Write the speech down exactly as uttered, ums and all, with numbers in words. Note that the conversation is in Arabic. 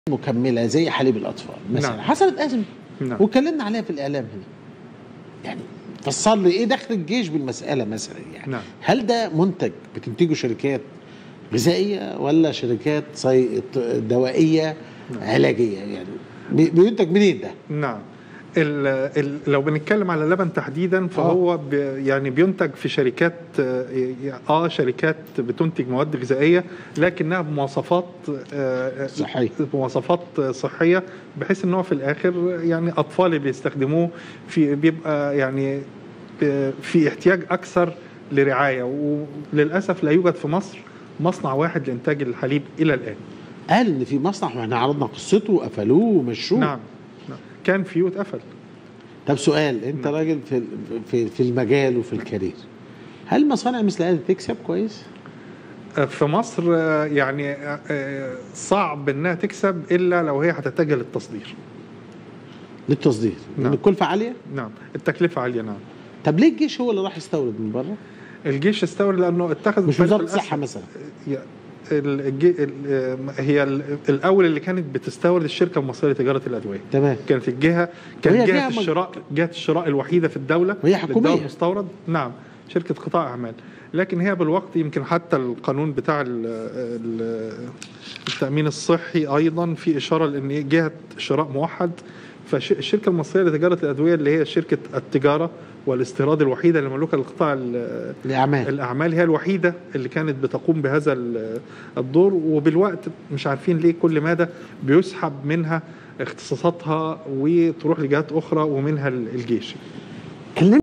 مكملة زي حليب الأطفال مثلا. نعم. حصلت أزمة نعم. واتكلمنا عليها في الإعلام هنا. يعني فسر لي إيه دخل الجيش بالمسألة مثلا يعني. نعم. هل ده منتج بتنتجه شركات غذائية ولا شركات صي... دوائية نعم. علاجية يعني بينتج منين ده؟ نعم. ال ال لو بنتكلم على اللبن تحديدا فهو بي يعني بينتج في شركات اه شركات بتنتج مواد غذائيه لكنها بمواصفات آه صحيه بمواصفات صحيه بحيث ان هو في الاخر يعني اطفال بيستخدموه في بيبقى يعني في احتياج اكثر لرعايه، وللاسف لا يوجد في مصر مصنع واحد لانتاج الحليب الى الان. قال ان في مصنع واحنا عرضنا قصته وقفلوه ومشوه. نعم. نعم كان فيه واتقفل. طب سؤال، انت نعم. راجل في في في المجال وفي الكارير، هل مصانع مثل هذه تكسب كويس؟ في مصر يعني صعب انها تكسب الا لو هي هتتجه للتصدير. للتصدير لان نعم. الكلفه عاليه؟ نعم التكلفه عاليه. نعم. طب ليه الجيش هو اللي راح يستورد من بره؟ الجيش استورد لانه اتخذ مش وزاره الصحه مثلا. الجي... هي الاول اللي كانت بتستورد الشركه المصريه لتجاره الادويه. تمام. كانت الجهه كانت جهه مج... الشراء جهه الشراء الوحيده في الدوله وهي حكوميه للدواء المستورد. نعم شركه قطاع اعمال، لكن هي بالوقت يمكن حتى القانون بتاع التامين الصحي ايضا في اشاره لان جهه شراء موحد، فالشركه المصريه لتجاره الادويه اللي هي شركه التجاره والاستيراد الوحيده اللي مملوكه لقطاع الاعمال الاعمال هي الوحيده اللي كانت بتقوم بهذا الدور، وبالوقت مش عارفين ليه كل ماذا بيسحب منها اختصاصاتها وتروح لجهات اخرى ومنها الجيش.